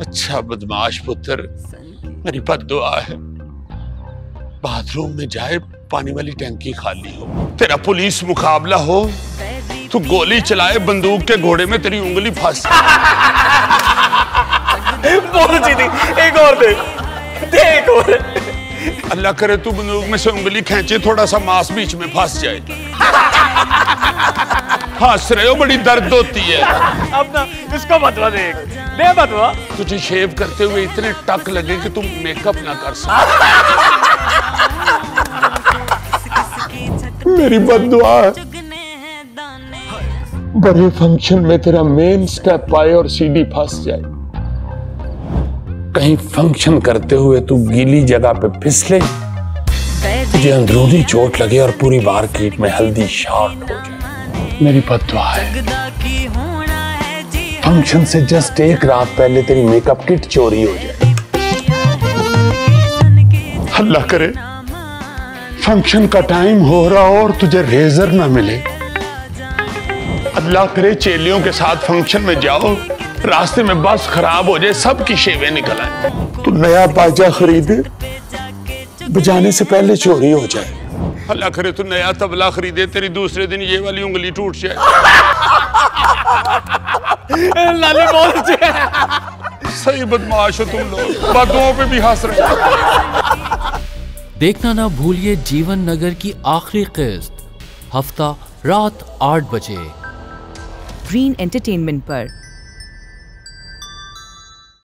अच्छा बदमाश पुत्र, मेरी बद्दुआ है, बाथरूम में जाए पानी वाली टंकी खाली हो, तेरा पुलिस मुकाबला हो, तू गोली चलाए बंदूक के घोड़े में तेरी उंगली फंस बहुत सीधी, एक और दे एक और। अल्लाह करे तू बंदूक में से उंगली खींचे, थोड़ा सा मांस बीच में फंस जाए। हंस रहे हो, बड़ी दर्द होती है। अब ना इसको बतवा दे बतवा। तुझे शेव करते हुए इतने टक लगे कि तुम मेकअप ना कर सको। मेरी बद्दुआ है, बड़े फंक्शन में तेरा मेन स्टेप आए और सीडी फंस जाए, कहीं फंक्शन करते हुए तू गीली जगह पे फिसले, तुझे अंदरूनी चोट लगे और पूरी मार्केट में हल्दी शॉर्ट हो जाए। मेरी बद्दुआ है, फंक्शन से जस्ट एक रात पहले तेरी मेकअप किट चोरी हो जाए। अल्लाह करे फंक्शन का टाइम हो रहा हो और तुझे रेजर ना मिले। अल्लाह करे चेलियों के साथ फंक्शन में जाओ, रास्ते में बस खराब हो जाए, सबकी शेवें निकल आए, तू नया बाजा खरीदे, बजाने से पहले चोरी हो जाए। अल्लाह करे तू नया तबला खरीदे, तेरी दूसरे दिन ये वाली उंगली टूट जाए। लाले बहुत अच्छे। सही बदमाश हो तुम लोग, बातों पे भी हंस रहे। देखना ना भूलिए जीवन नगर की आखिरी किस्त, हफ्ता रात 8 बजे ग्रीन एंटरटेनमेंट पर।